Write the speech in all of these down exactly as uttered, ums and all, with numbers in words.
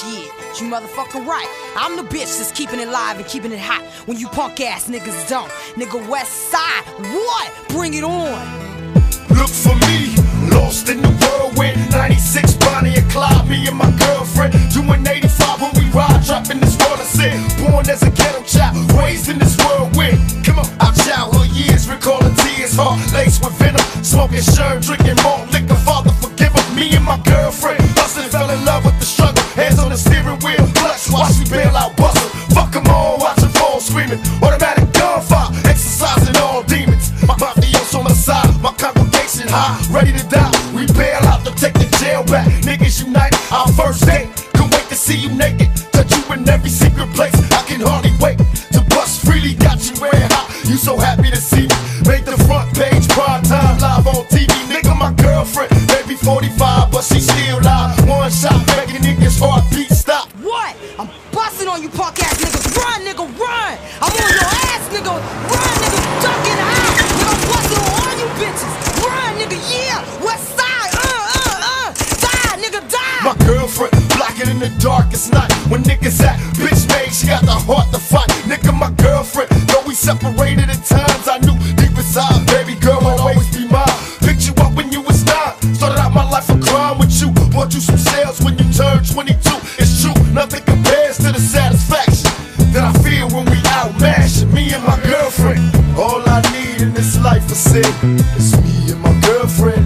Shit, you motherfucking right. I'm the bitch that's keeping it live and keeping it hot when you punk ass niggas don't. Nigga West Side, what? Bring it on. Look for me, lost in the whirlwind. ninety-six Bonnie and Clyde, me and my girlfriend. Doing eighty-five when we ride, dropping this world of sin. Born as a ghetto child, raised in this whirlwind. Come on, our childhood years, recalling tears, heart laced with venom. Smoking sherm, drinking malt liquor, Father forgive us. Me and my girlfriend, hustling, fell in love with the struggle. Hands on the steering wheel, clutch, watch we bail out, bustle. Fuck them all, watching fall screaming. Automatic gunfire, exercising all demons. My mafioso on the side, my congregation high, ready to die. We bail out to take the jail back. Niggas unite, our first date. Can't wait to see you naked, touch you in every secret place. I can hardly wait to bust freely. Got you wearing hot, you so happy to see me. Made the front page, prime time, live on T V. Nigga, my girlfriend, maybe forty-five, but she still live. One shot, making niggas heartbeat stop. What? I'm busting on you punk ass niggas. Run, nigga, run. I'm on your ass, nigga. Run, nigga, ducking out. Nigga, I'm busting on all you bitches. Run, nigga, yeah. West Side, uh, uh, uh. Die, nigga, die. My girlfriend, blacking in the darkest night. When niggas at bitch made, she got the heart to fight. Nigga, my girlfriend, though we separated at times, I knew deep inside, baby girl will always be mine. Picked you up when you was nine. Started out my life a crime with you. Bought you some sales when you turned twenty-two. It's true, nothing compares to the satisfaction that I feel when we out mashing. Me and my girlfriend. All I need in this life I say is me and my girlfriend.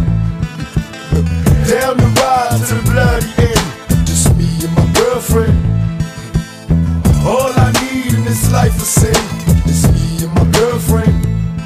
Down the ride to the bloody end. Just me and my girlfriend. All I need in this life I say is me and my girlfriend.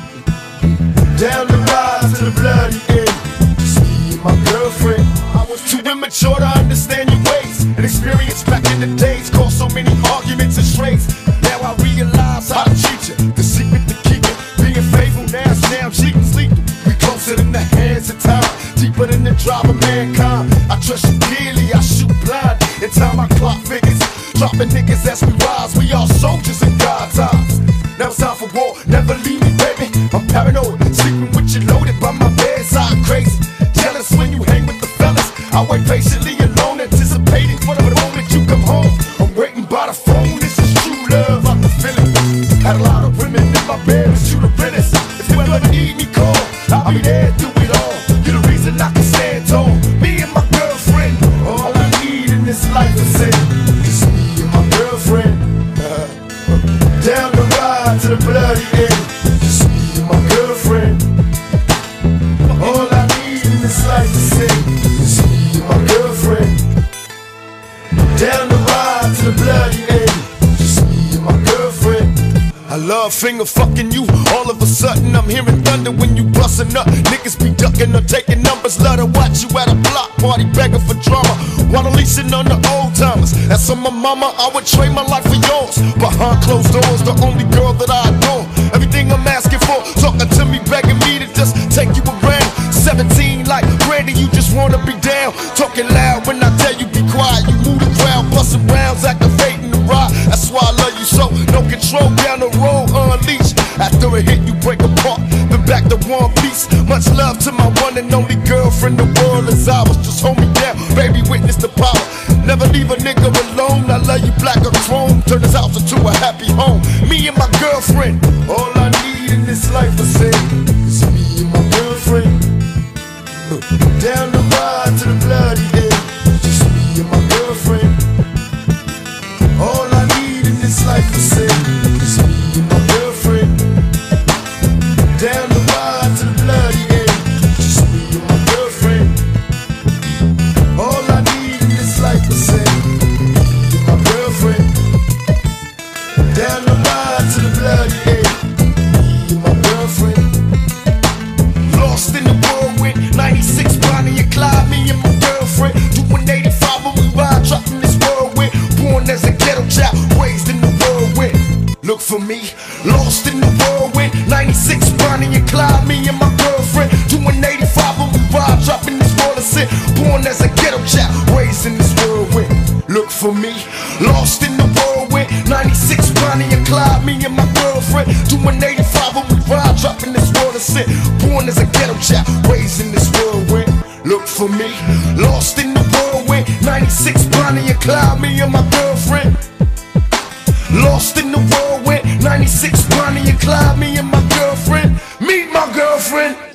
Down the ride to the bloody end. Just me and my girlfriend. I was too immature to understand your ways and experience back in the days caused so many arguments and strays. Now I realize how to treat you. The secret to keep it, being faithful. Now now cheating, sleeping. We closer than the hands of time, deeper than the drive of mankind. I trust you dearly, I shoot blind. In time I clock figures, dropping niggas as we rise. We all soldiers in God's eyes. Now it's time for war, never leave me, baby. I'm paranoid, sleeping with you loaded by my bedside. Crazy, jealous when you hang with the fellas. I wait patiently alone, anticipating for the moment you come home. I'm waiting by the phone, this is true love, I'm the feeling. Had a lot of women in my bed, but you the realest. If you ever need me, call, I'll be there through it all. You're the reason I can stand tall. Me and my girlfriend, all I need in this life is it. It's me and my girlfriend. Down the ride to the bloody end. Just me and my girlfriend. All I need in this life is it. It's me and my girlfriend. Down the ride to the bloody end. Just me and my girlfriend. I love finger fucking you. All of a sudden I'm hearing thunder when you bustin' up. Niggas be ducking or taking numbers. Love to watch you at a block party begging for drama while leasing on the old timers. That's on my mama, I would trade my life for yours. Behind closed doors, the only girl that I adore. Everything I'm asking for, talking to me, begging me to just take you around. Seventeen like Randy, you just wanna be down. Talking loud when I tell you be quiet. You move the crowd, busting rounds, activating the ride. That's why I love you so. No control down the road, unleashed. After a hit, you break apart, then back to one piece. Much love to my one and only girlfriend. The world is ours, just hold me down, baby, witness the power. Never leave a nigga alone. I love you black or chrome. Turn this house into a happy home. Me and my girlfriend. All I need in this life I say is me and my girlfriend. Down the ride to the bloody end. Just me and my girlfriend. All I need in this life I say is me and my girlfriend. Down the ride to the bloody end. Just me and my girlfriend. All I need in this life I say me and my girlfriend. Down the ride to the bloody end. Me and my girlfriend. Lost in the whirlwind, ninety-six Bonnie and Clyde. Me and my girlfriend doing eighty-five when we ride, dropping this whirlwind. Born as a ghetto child, raised in the whirlwind. Look for me, lost in the whirlwind, ninety-six Bonnie and Clyde. Me and my girlfriend doing eighty-five when we ride, dropping this world of sin. Born as a ghetto child, raised in this whirlwind. Look for me, lost in the whirlwind, ninety-six Bonnie and Clyde. Me and my girlfriend doing eighty-five when we ride, dropping this world of sin. Born as a ghetto child, raised in this whirlwind. Look for me, lost in the whirlwind, ninety-six Bonnie and Clyde, me and my girlfriend. Lost in the whirlwind, ninety-six Bonnie and Clyde, me and my girlfriend. Meet my girlfriend.